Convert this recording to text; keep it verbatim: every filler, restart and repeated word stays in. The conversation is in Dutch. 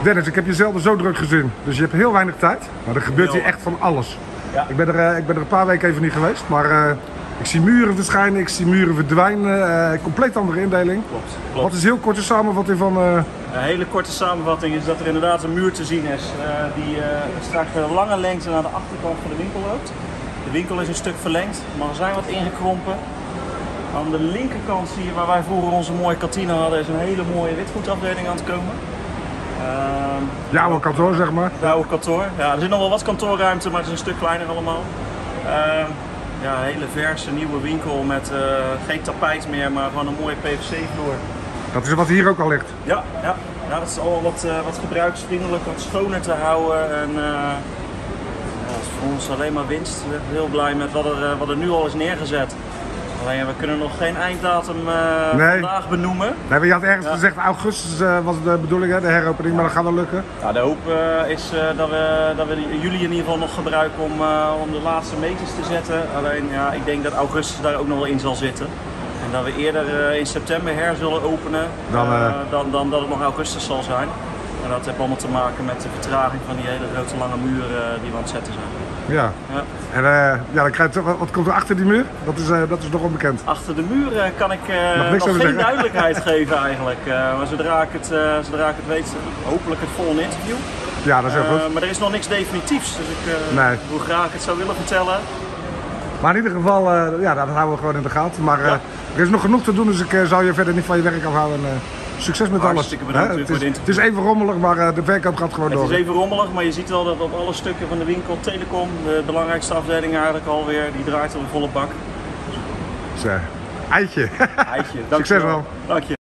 Dennis, ik heb je zelden zo druk gezien, dus je hebt heel weinig tijd. Maar er gebeurt hier echt van alles. Ja. Ik, ben er, uh, ik ben er een paar weken even niet geweest, maar uh, ik zie muren verschijnen, ik zie muren verdwijnen. Uh, compleet andere indeling. Klopt, klopt. Wat is heel korte samenvatting van... Uh... Een hele korte samenvatting is dat er inderdaad een muur te zien is uh, die uh, straks met een lange lengte naar de achterkant van de winkel loopt. De winkel is een stuk verlengd, het magazijn wat ingekrompen. Aan de linkerkant zie je waar wij vroeger onze mooie kantine hadden, is een hele mooie witgoedafdeling aan het komen. Uh, ja, oude kantoor zeg maar. De oude kantoor. Ja, er zit nog wel wat kantoorruimte, maar het is een stuk kleiner allemaal. Uh, ja, een hele verse nieuwe winkel met uh, geen tapijt meer, maar gewoon een mooie P V C-vloer. Dat is wat hier ook al ligt. Ja, ja. ja dat is al wat, uh, wat gebruiksvriendelijk, wat schoner te houden. En, uh, ja, dat is voor ons alleen maar winst. We zijn heel blij met wat er, uh, wat er nu al is neergezet. Alleen we kunnen nog geen einddatum uh, nee. vandaag benoemen. Nee, maar je had ergens ja. gezegd augustus uh, was de bedoeling, hè, de heropening, maar dat gaat wel lukken. Ja, de hoop uh, is uh, dat we, dat we jullie in ieder geval nog gebruiken om, uh, om de laatste meters te zetten. Alleen ja, ik denk dat augustus daar ook nog wel in zal zitten. En dat we eerder uh, in september her zullen openen dan, uh... uh, dan, dan dat het nog augustus zal zijn. En dat heeft allemaal te maken met de vertraging van die hele grote lange muren uh, die we aan het zetten zijn. Ja. Ja. En uh, ja, dan krijg je toch, wat komt er achter die muur? Dat is, uh, dat is nog onbekend. Achter de muur uh, kan ik uh, nog, nog geen zeggen. duidelijkheid geven eigenlijk. Uh, maar zodra ik, het, uh, zodra ik het weet, hopelijk het volgende interview. Ja, dat is heel uh, goed. Maar er is nog niks definitiefs, dus ik uh, nee. hoe graag ik het zou willen vertellen. Maar in ieder geval, uh, ja, dat houden we gewoon in de gaten. Maar uh, ja. er is nog genoeg te doen, dus ik uh, zou je verder niet van je werk afhouden. Uh, succes met Hartstikke alles. Bedankt het, voor is, het, het is even rommelig, maar uh, de verkoop gaat gewoon het door. Het is even rommelig, maar je ziet wel dat op alle stukken van de winkel, Telecom, de belangrijkste afdeling eigenlijk alweer, die draait op een volle bak. Zo, eitje. Eitje, dank Succes wel. Dank je.